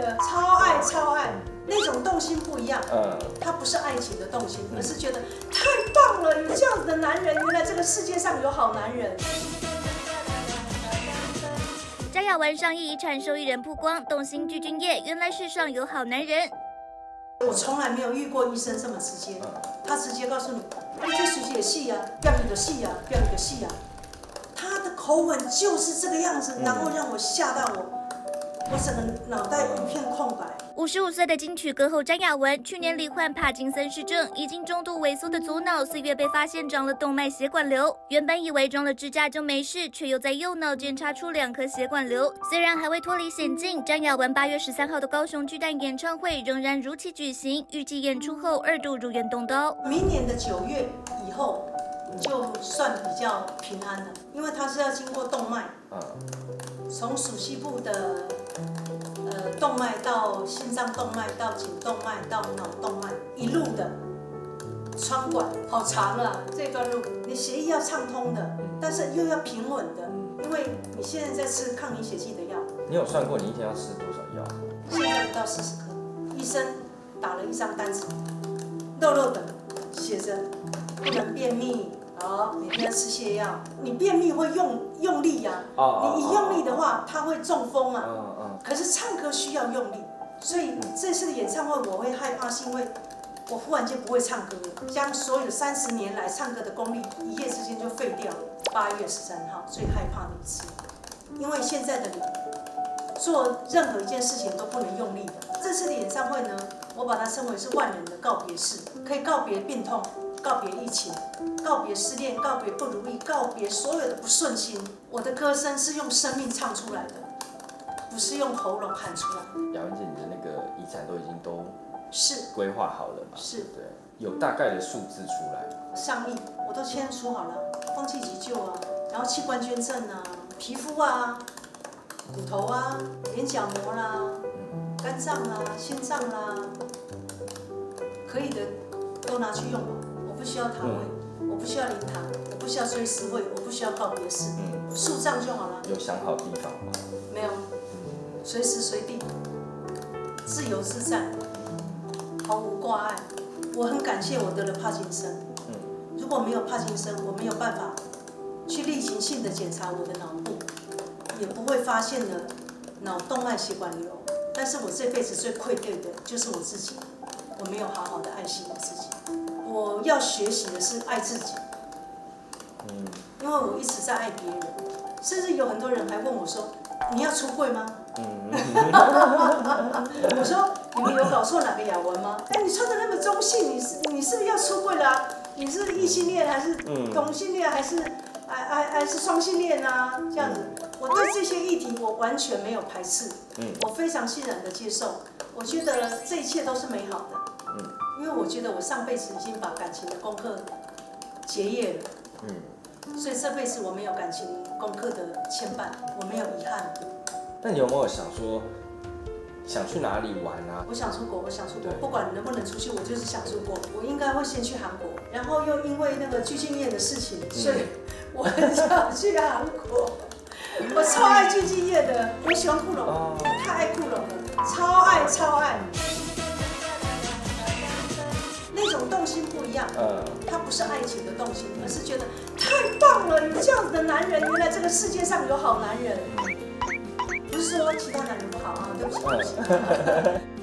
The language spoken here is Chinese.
的，超爱超爱，那种动心不一样。他不是爱情的动心，而是觉得太棒了，有这样子的男人，原来这个世界上有好男人。 张雅雯上映遗产受益人曝光，动心具俊晔，原来世上有好男人。 我从来没有遇过医生这么直接，他直接告诉你，你这水姐戏呀，表演的戏呀，表演的戏呀。他的口吻就是这个样子，然后让我吓到我整个脑袋一片空白。 55岁的金曲歌后张雅雯，去年罹患帕金森氏症，已经中度萎缩的左脑，4月被发现长了动脉血管瘤。原本以为装了支架就没事，却又在右脑检查出2颗血管瘤。虽然还未脱离险境，张雅雯8月13号的高雄巨蛋演唱会仍然如期举行，预计演出后2度入院动刀。 明年的9月以后就算比较平安了，因为它是要经过动脉，从属膝部的动脉到心脏动脉到颈动脉到脑动脉，一路的穿管，好长啊！这段路你血液要畅通的，但是又要平稳的，因为你现在在吃抗凝血剂的药。你有算过你一天要吃多少药？ 现在不到40颗，医生打了一张单子，肉肉的写着不能便秘。好，每天要吃泻药。你便秘会用力呀，你一用力的话，它会中风啊。可是唱歌需要用力，所以这次的演唱会我会害怕，是因为我忽然间不会唱歌了，将所有30年来唱歌的功力一夜之间就废掉了。8月13号最害怕的一次，因为现在的你做任何一件事情都不能用力的。这次的演唱会呢，我把它称为是万人的告别式，可以告别病痛。告别疫情，告别失恋，告别不如意，告别所有的不顺心。我的歌声是用生命唱出来的，不是用喉咙喊出来。 雅雯姐，你的那个遗产都已经是规划好了嘛？ 是， 对，有大概的数字出来。 上亿，我都签署好了，放弃急救啊，然后器官捐赠啊，皮肤啊，骨头啊，眼角膜啦，肝脏啦，心脏啦，可以的都拿去用吧。我不需要堂位，我不需要灵堂，我不需要追思会，我不需要告别式，树葬就好了。 有想好地方吗？ 没有，随时随地，自由自在，毫无挂碍。我很感谢我得了帕金森。如果没有帕金森，我没有办法去例行性的检查我的脑部，也不会发现了脑动脉血管瘤。但是我这辈子最愧对的就是我自己，我没有好好的爱惜我自己。我要学习的是爱自己，因为我一直在爱别人，甚至有很多人还问我说：“你要出柜吗？”我说：“你们有搞错哪个雅雯吗？哎，你穿的那么中性，你是不是要出柜啦？你是异性恋还是同性恋还是双性恋啊？这样子，我对这些议题我完全没有排斥，我非常欣然的接受，我觉得这一切都是美好的。”因为我觉得我上辈子已经把感情的功课结业了，所以这辈子我没有感情功课的牵绊，我没有遗憾。 那你有没有想说，想去哪里玩啊？ 我想出国，我想出国，不管能不能出去，我就是想出国。我应该会先去韩国，然后又因为那个具俊晔的事情，所以我很想去韩国。我超爱具俊晔的，我喜欢库龙，我太爱库龙了，超爱超爱。那种动心不一样，它不是爱情的动心，而是觉得太棒了，有这样子的男人，原来这个世界上有好男人。不是说其他男人不好啊，对不起。